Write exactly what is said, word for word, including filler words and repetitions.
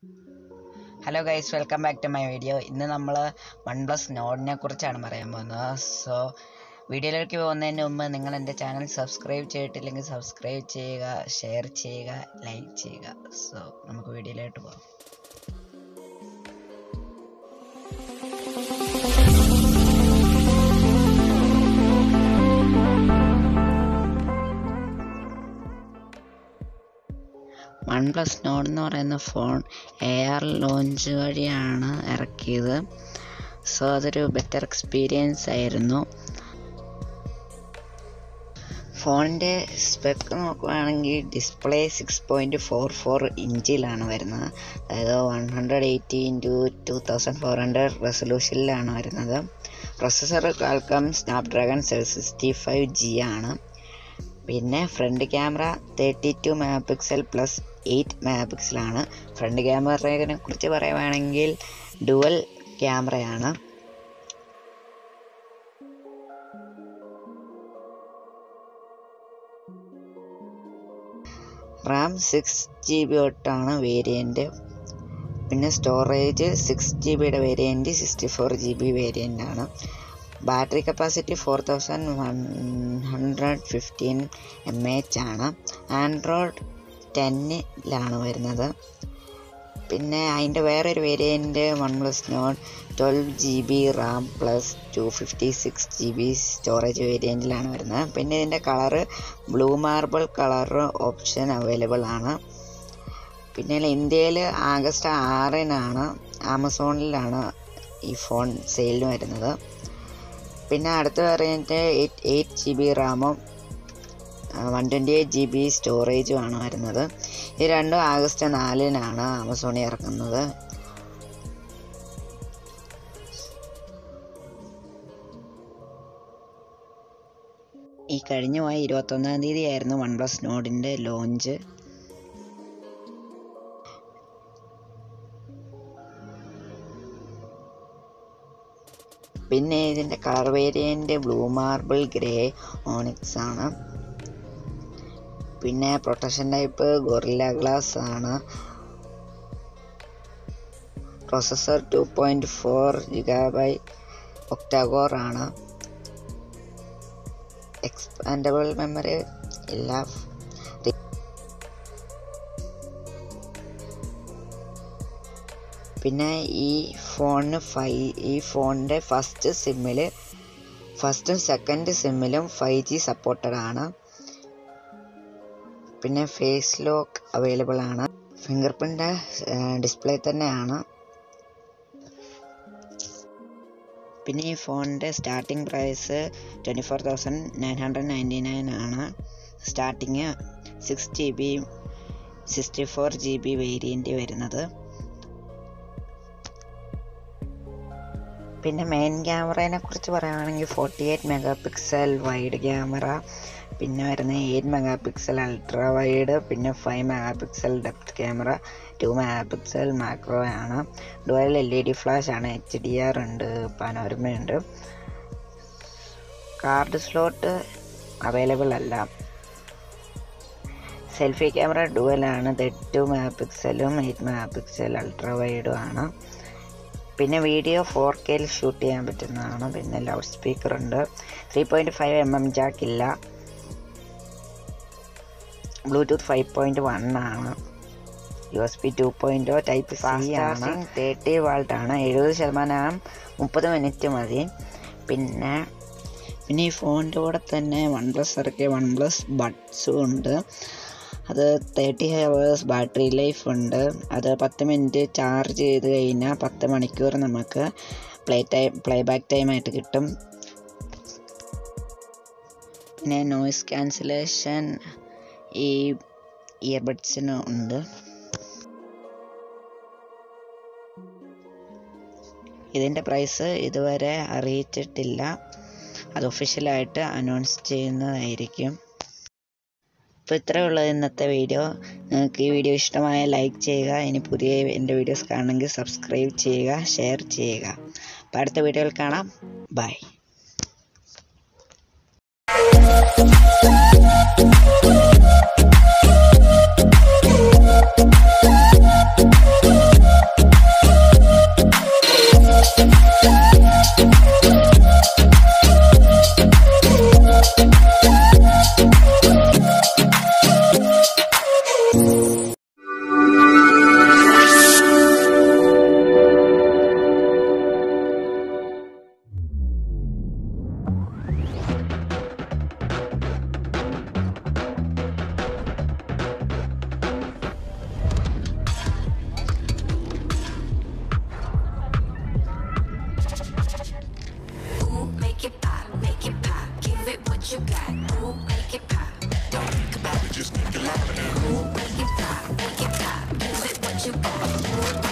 Hello guys, welcome back to my video. ഇന്ന് നമ്മൾ OnePlus Nordനെ കുറിച്ചാണ് പറയാൻ പോകുന്നത്. സോ വീഡിയോയിലേക്ക് പോകുന്നതിന് മുമ്പ് നിങ്ങൾ എൻ്റെ ചാനൽ സബ്സ്ക്രൈബ് ചെയ്തിട്ടില്ലെങ്കിൽ സബ്സ്ക്രൈബ് ചെയ്യുക, ഷെയർ ചെയ്യുക, ലൈക്ക് ചെയ്യുക. സോ നമുക്ക് വീഡിയോയിലോട്ട് പോകാം. OnePlus Nord എന്ന് പറയുന്ന ഫോൺ എ ആർ ലോഞ്ച് വഴിയാണ് ഇറക്കിയത്. സോ അതൊരു ബെറ്റർ എക്സ്പീരിയൻസ് ആയിരുന്നു. ഫോണിൻ്റെ സ്പെക്ക് നോക്കുകയാണെങ്കിൽ display six point four four ഇഞ്ചിലാണ് വരുന്നത്. അതായത് one hundred eighty into two thousand four hundred റെസൊല്യൂഷനിലാണ് വരുന്നത്. Processor Qualcomm Snapdragon seven sixty five G ആണ്. പിന്നെ front camera thirty two megapixel plus eight mega പിക്സലാണ്. ഫ്രണ്ട് ക്യാമറയെ കുറിച്ച് പറയുകയാണെങ്കിൽ ഡുവൽ ക്യാമറയാണ്. റാം സിക്സ് ജി ബി തൊട്ടാണ് വേരിയൻറ്റ്. പിന്നെ സ്റ്റോറേജ് സിക്സ് ജി ബിയുടെ variant sixty four G B variant ആണ്. Battery capacity four thousand one hundred fifteen M H ആണ്. ആൻഡ്രോയിഡ് ടെന്നിലാണ് വരുന്നത്. പിന്നെ അതിൻ്റെ വേറൊരു variant OnePlus Nord twelve G B RAM plus two fifty six G B storage വേരിയൻറ്റിലാണ് വരുന്നത്. പിന്നെ ഇതിൻ്റെ colour blue marble colour option available ആണ്. പിന്നെ ഇന്ത്യയിൽ ആഗസ്റ്റ് ആറിനാണ് ആമസോണിലാണ് ഈ ഫോൺ സെയിലിന് വരുന്നത്. പിന്നെ അടുത്ത variant eight eight G B റാമും one twenty eight G B സ്റ്റോറേജുമാണ് വരുന്നത്. ഇത് രണ്ടും ആഗസ്റ്റ് നാലിനാണ് ആമസോണിൽ ഇറക്കുന്നത്. ഈ കഴിഞ്ഞ പോയ ഇരുപത്തൊന്നാം തീയതി ആയിരുന്നു OnePlus Nordൻ്റെ ലോഞ്ച്. പിന്നെ ഇതിൻ്റെ colour variant blue marble grey onyx ആണ്. പിന്നെ പ്രൊട്ടക്ഷൻ ടൈപ്പ് ഗൊറില്ല ഗ്ലാസ് ആണ്. Processor two point four gigabyte octacore ആണ്. എക്സ്പാൻഡബിൾ മെമ്മറി ഇല്ല. പിന്നെ ഈ ഫോണിന് ഫൈ ഈ ഫോണിൻ്റെ ഫസ്റ്റ് സിമ്മിൽ ഫസ്റ്റും സെക്കൻഡ് സിമ്മിലും ഫൈവ് ജി സപ്പോർട്ടഡ് ആണ്. പിന്നെ ഫേസ് ലോക്ക് അവൈലബിൾ ആണ്. ഫിംഗർ പ്രിൻ്റ് ഡിസ്പ്ലേ തന്നെയാണ്. പിന്നെ ഈ ഫോണിൻ്റെ starting price twenty four thousand nine hundred ninety nine ആണ്. Starting six G B sixty four G B variant വരുന്നത്. പിന്നെ മെയിൻ ക്യാമറയെ കുറിച്ച് പറയുകയാണെങ്കിൽ forty eight megapixel wide camera, പിന്നെ വരുന്ന eight megapixel ultra wide, പിന്നെ five megapixel depth camera, two megapixel macro ആണ്. Dual L E D flash ആണ്. എച്ച് ഡി ആർ ഉണ്ട്, പനോരമയുണ്ട്. കാർഡ് സ്ലോട്ട് അവൈലബിൾ അല്ല. Selfie camera ഡുവലാണ്. Thirty two mega പിക്സലും എയ്റ്റ് മെഗാ പിക്സൽ അൾട്രാ വൈഡും ആണ്. പിന്നെ വീഡിയോ ഫോർ കെയിൽ ഷൂട്ട് ചെയ്യാൻ പറ്റുന്നതാണ്. പിന്നെ ലൗഡ് സ്പീക്കർ ഉണ്ട്. Three point five M M jack ഇല്ല. ബ്ലൂടൂത്ത് ഫൈവ് പോയിൻറ്റ് വൺ ആണ്. U S B two point type C ആണ്. തേർട്ടി വാൾട്ട് ആണ്. എഴുപത് ശതമാനം മുപ്പത് മിനിറ്റ് മതി. പിന്നെ പിന്നെ ഈ ഫോണിൻ്റെ കൂടെ തന്നെ OnePlus ഇറക്കിയ OnePlus ബഡ്സും ഉണ്ട്. അത് തേർട്ടി ഹവേഴ്സ് ബാറ്ററി ലൈഫ് ഉണ്ട്. അത് പത്ത് മിനിറ്റ് ചാർജ് ചെയ്ത് കഴിഞ്ഞാൽ പത്ത് മണിക്കൂർ നമുക്ക് പ്ലേ ടൈം പ്ലേ ബാക്ക് ടൈമായിട്ട് കിട്ടും. പിന്നെ നോയിസ് ക്യാൻസലേഷൻ ഈ ഇയർബഡ്സിന് ഉണ്ട്. ഇതിൻ്റെ പ്രൈസ് ഇതുവരെ അറിയിച്ചിട്ടില്ല. അത് ഒഫീഷ്യലായിട്ട് അനൗൺസ് ചെയ്യുന്നതായിരിക്കും. അപ്പോൾ ഇത്രയേ ഉള്ളൂ ഇന്നത്തെ വീഡിയോ. നിങ്ങൾക്ക് ഈ വീഡിയോ ഇഷ്ടമായ ലൈക്ക് ചെയ്യുക. ഇനി പുതിയ എൻ്റെ വീഡിയോസ് കാണണമെങ്കിൽ സബ്സ്ക്രൈബ് ചെയ്യുക, ഷെയർ ചെയ്യുക. അപ്പോൾ അടുത്ത വീഡിയോയിൽ കാണാം. Bye. We'll be right back. കാണാം.